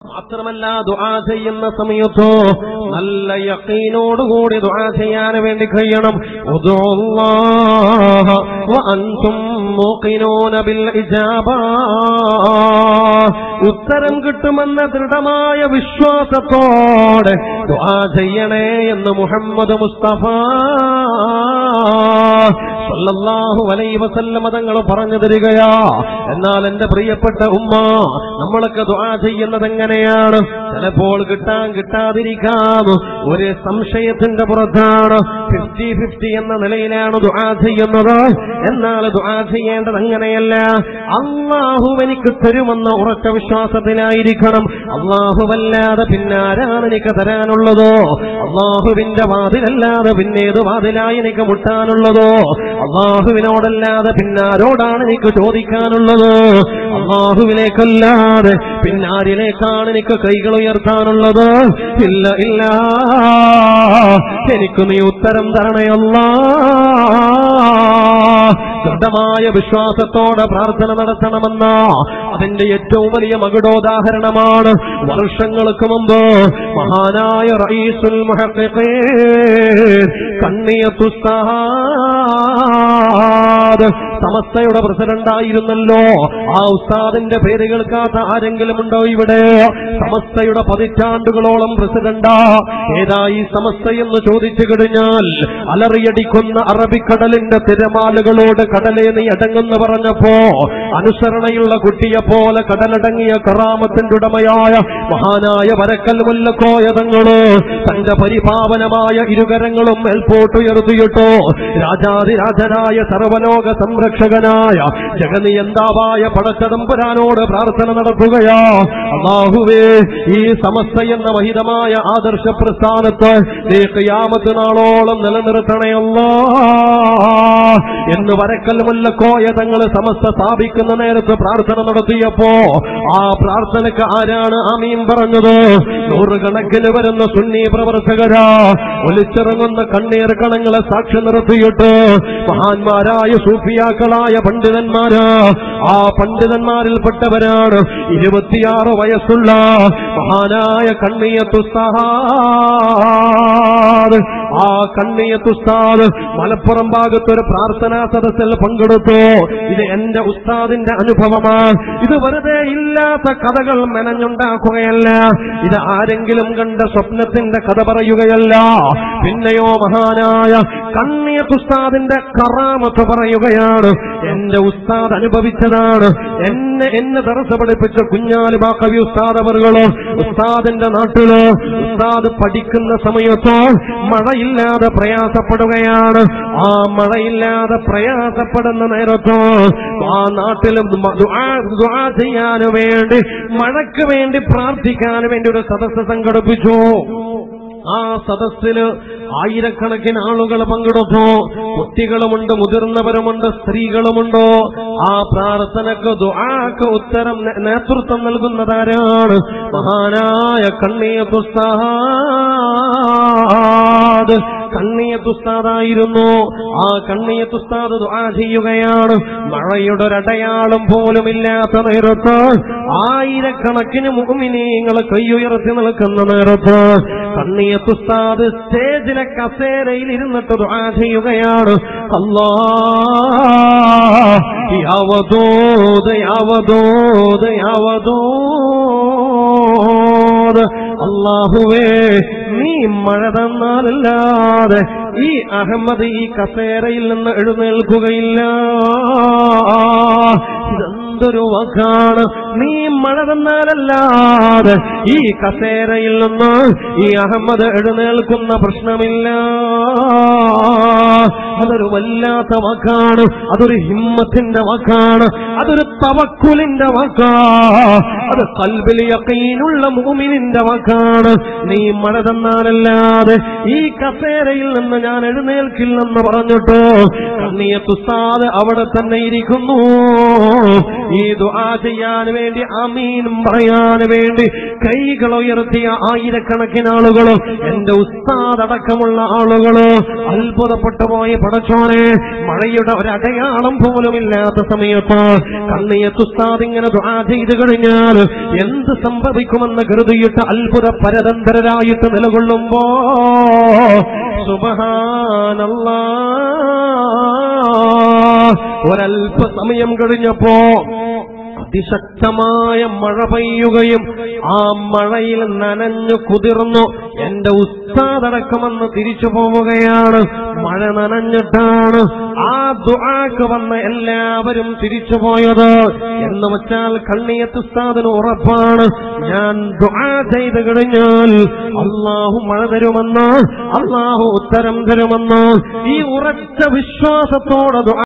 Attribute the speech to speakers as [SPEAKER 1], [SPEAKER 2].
[SPEAKER 1] മാത്രമല്ല ദുആ ചെയ്യുന്ന സമയത്തോ നല്ല യഖീനോടുകൂടി ദുആ ചെയ്യാൻ വേണ്ടി കഴിയണം. ഉദുല്ലാഹ വഅൻതും മൂഖിനൂന ബിൽ ഇജാബ, ഉത്തരം കിട്ടുമെന്ന ദൃഢമായ വിശ്വാസത്തോടെ ദുആ ചെയ്യണേ എന്ന് മുഹമ്മദ് മുസ്തഫ സല്ലല്ലാഹു അലൈഹി വസല്ലം തങ്ങൾ പറഞ്ഞു തരികയാ. എന്നാൽ എന്റെ പ്രിയപ്പെട്ട ഉമ്മ, നമ്മളൊക്കെ ദുആ ചെയ്യുന്നത് എങ്ങനെയാണ്? ചിലപ്പോൾ കിട്ടാതിരിക്കാം, ഒരു സംശയത്തിന്റെ പുറത്താണ്. 50-50 എന്ന നിലയിലാണ് ദുആ ചെയ്യുന്നത്. എന്നാൽ ദുആ ചെയ്യേണ്ടത് അങ്ങനെയല്ല. അല്ലാഹു എനിക്ക് തരുമെന്ന ഉറച്ച വിശ്വാസത്തിലായിരിക്കണം. അല്ലാഹുവല്ലാതെ പിന്നാരാണ് എനിക്ക് തരാനുള്ളതോ? അല്ലാഹുവിന്റെ വാതിലല്ലാതെ പിന്നേത് വാതിലായി എനിക്ക് മുട്ടാനുള്ളതോ? അല്ലാഹുവിനോടല്ലാതെ പിന്നാരോടാണ് എനിക്ക് ചോദിക്കാനുള്ളത്? അല്ലാഹുവിലേക്കല്ലാതെ പിന്നാരിലേക്കാണ് എനിക്ക് കൈകൾ ഉയർത്താനുള്ളത്? ഇല്ല ഇല്ല, എനിക്ക് നീ ഉത്തരം തരണേ അല്ലാഹ്. ദൃഢമായ വിശ്വാസത്തോടെ പ്രാർത്ഥന നടത്തണമെന്ന അതിന്റെ ഏറ്റവും വലിയ മകുടോദാഹരണമാണ് വർഷങ്ങൾക്ക് മുമ്പ് മഹാനായ റഈസുൽ മുഹഖഖീൻ കണ്ണിയത്ത് ഉസ്താദ്, സമസ്തയുടെ പ്രസിഡന്റായിരുന്നല്ലോ. ആ ഉസ്താദിന്റെ പേര് കേൾക്കാത്ത ആരെങ്കിലും ഉണ്ടോ ഇവിടെ? സമസ്തയുടെ 10 പതിറ്റാണ്ടുകളോളം പ്രസിഡന്റാ. ഏതായി സമസ്ത എന്ന് ചോദിച്ചു കഴിഞ്ഞാൽ അലറിയടിക്കുന്ന അറബിക്കടലിന്റെ തിരമാലകളോട് കടലേ നീ അടങ്ങുന്നു പറഞ്ഞപ്പോ അനുസരണയുള്ള കുട്ടിയെ പോലെ കടലടങ്ങിയ കറാമത്തിന്റെ ഉടമയായ മഹാനായ വരക്കൽ മുല്ലക്കോയ തങ്ങള് തന്റെ പരിപാവനമായ ഇരുകരങ്ങളും മേൽപോട്ടുയർത്തിയിട്ടോ രാജാതിരാജനായ സർവലോക സംരക്ഷകനായ ജഗനിയന്താവായ പടച്ചതമ്പുരാനോട് പ്രാർത്ഥന നടത്തുകയാ. അല്ലാഹുവേ, ഈ സമസ്ത എന്ന മഹിതമായ ആദർശ പ്രസ്ഥാനത്ത് നീ ഖിയാമത്ത് നാളോളം നിലനിർത്തണേ അല്ലാഹ് എന്ന് വരക്കൽ മുല്ലക്കോയ തങ്ങള് സമസ്ത സ്ഥാപിക്കുന്ന നേരത്ത് പ്രാർത്ഥന നടത്തിയപ്പോ ആ പ്രാർത്ഥനക്ക് ആരാണ് ആമീൻ പറഞ്ഞത്? നൂറുകണക്കിന് വരുന്ന സുന്നി പ്രവർത്തകരാ ഒലിച്ചിറങ്ങുന്ന കണ്ണീർ കണങ്ങളെ സാക്ഷി നിർത്തിയിട്ട് മഹാന്മാരായ സൂഫിയാക്കളായ പണ്ഡിതന്മാര്, ആ പണ്ഡിതന്മാരിൽപ്പെട്ടവരാണ് 26 വയസ്സുള്ള മഹാനായ കണ്ണിയത്ത് ഉസ്താദ്. ആ കണ്ണിയത്ത് ഉസ്താദ് മലപ്പുറം ഭാഗത്തൊരു പ്രാർത്ഥനാ സദസ്സിൽ പങ്കെടുത്തു. ഇത് എന്റെ ഉസ്താദിന്റെ അനുഭവമാണ്. ഇത് വെറുതെ ഇല്ലാത്ത കഥകൾ മെനഞ്ഞുണ്ടാക്കുകയല്ല. ഇത് ആരെങ്കിലും കണ്ട സ്വപ്നത്തിന്റെ കഥ പറയുകയല്ല. പിന്നെയോ മഹാനായ കണ്ണിയത്ത് ഉസ്താദിന്റെ കറാമത്ത് പറയുകയാണ്. എന്റെ ഉസ്താദ് അനുഭവിച്ചതാണ്. എന്നെ ദർസ് പഠിപ്പിച്ച കുഞ്ഞാലി ബാക്കവി ഉസ്താദ് അവർകളോ ഉസ്താദിന്റെ നാട്ടില് ഉസ്താദ് പഠിക്കുന്ന സമയത്തോ മഴയില്ലാതെ പ്രയാസപ്പെടുകയാണ്. ആ മഴയില്ലാതെ പ്രയാസപ്പെടുന്ന നേരത്തോ ആ നാട്ടിലും ദുആ ചെയ്യാൻ വേണ്ടി, മഴയ്ക്ക് വേണ്ടി പ്രാർത്ഥിക്കാൻ വേണ്ടി ഒരു സദസ്സ് സംഘടിപ്പിച്ചു. ആ സദസ്സില് ആയിരക്കണക്കിന് ആളുകൾ പങ്കെടുത്തു. കുട്ടികളുമുണ്ട്, മുതിർന്നവരുമുണ്ട്, സ്ത്രീകളുമുണ്ട്. ആ പ്രാർത്ഥനക്ക് ദുആക്ക് ഉത്തരം നേതൃത്വം നൽകുന്നതാരാണ്? മഹാനായ കണ്ണിയത്ത് ഉസ്താദ്. കണ്ണിയത്ത് ഉസ്താദായിരുന്നു. ആ കണ്ണിയത്ത് ഉസ്താദ് ദുആ ചെയ്യുകയാണ്. മഴയുടെ ഒരടയാളം പോലും ഇല്ലാത്ത നേരത്ത് ആയിരക്കണക്കിന് മുഅ്മിനീങ്ങൾ കൈയുയർത്തി നിൽക്കുന്ന നേരത്ത് കണ്ണിയത്ത് ഉസ്താദ് സ്റ്റേജിലെ കസേരയിൽ ഇരുന്നിട്ട് ദുആ ചെയ്യുകയാണ്. അല്ലാഹ് യാ വദൂദ് യാ വദൂദ് യാ വദൂദ്, അല്ലാഹുവേ നീ മഴ തന്നാലല്ലാതെ ഈ അഹമ്മദ് ഈ കസേരയിൽ നിന്ന് എഴുന്നേൽക്കുകയില്ല. ഇതെന്തൊരു വാക്കാണ്! നീ മഴ തന്നാലല്ലാതെ ഈ കസേരയിൽ നിന്ന് ഈ അഹമ്മദ് എഴുന്നേൽക്കുന്ന പ്രശ്നമില്ല. അതൊരു വല്ലാത്ത വാക്കാണ്. അതൊരു ഹിമ്മത്തിന്റെ വാക്കാണ്. അതൊരു തവക്കുലിന്റെ വാക്കാണ്. അത് ഖൽബിൽ യഖീനുള്ള മുഅ്മിനിന്റെ വാക്കാണ്. നീ മഴ തന്നാലല്ലാതെ ഈ കസേരയിൽ നിന്ന് ഞാൻ എഴുന്നേൽക്കില്ലെന്ന് പറഞ്ഞിട്ട് കണ്ണിയത്ത് ഉസ്താദ് അവിടെ തന്നെ ഇരിക്കുന്നു. ഈ ദുആ ചെയ്യാൻ വേണ്ടി ആമീൻ പറയാൻ വേണ്ടി കൈകൾ ഉയർത്തിയ ആയിരക്കണക്കിന് ആളുകളോ എന്റെ ഉസ്താദ് അടക്കമുള്ള ആളുകളോ അത്ഭുതപ്പെട്ടു പോയി. പടച്ചോനെ, മഴയുടെ ഒരടയാളം പോലുമില്ലാത്ത സമയത്ത് കണ്ണിയത്ത് ഉസ്താദ് ഇങ്ങനെ ദുആ ചെയ്തു കഴിഞ്ഞാൽ എന്ത് സംഭവിക്കുമെന്ന് കരുതിയിട്ട് അത്ഭുത പരതന്ത്രരായിട്ട് നിലകൊള്ളുമ്പോ സുബ്ഹാനല്ലാഹ്, ഒരല്പസമയം കഴിഞ്ഞപ്പോ അതിശക്തമായ മഴ പെയ്യുകയും ആ മഴയിൽ നനഞ്ഞു കുതിർന്നു എന്റെ ഉസ്താദടക്കമെന്ന് തിരിച്ചു പോവുകയാണ്. മഴ നനഞ്ഞിട്ടാണ് ആ ദുആക്ക് വന്ന എല്ലാവരും തിരിച്ചു പോയത്. എന്ന് വെച്ചാൽ കണ്ണിയത്ത് ഉസ്താദിന് ഉറപ്പാണ്, ഞാൻ ദുആ ചെയ്തു കഴിഞ്ഞാൽ അല്ലാഹു മഴ തരുമെന്ന്, അല്ലാഹു ഉത്തരം തരുമെന്ന്. ഈ ഉറച്ച വിശ്വാസത്തോടെ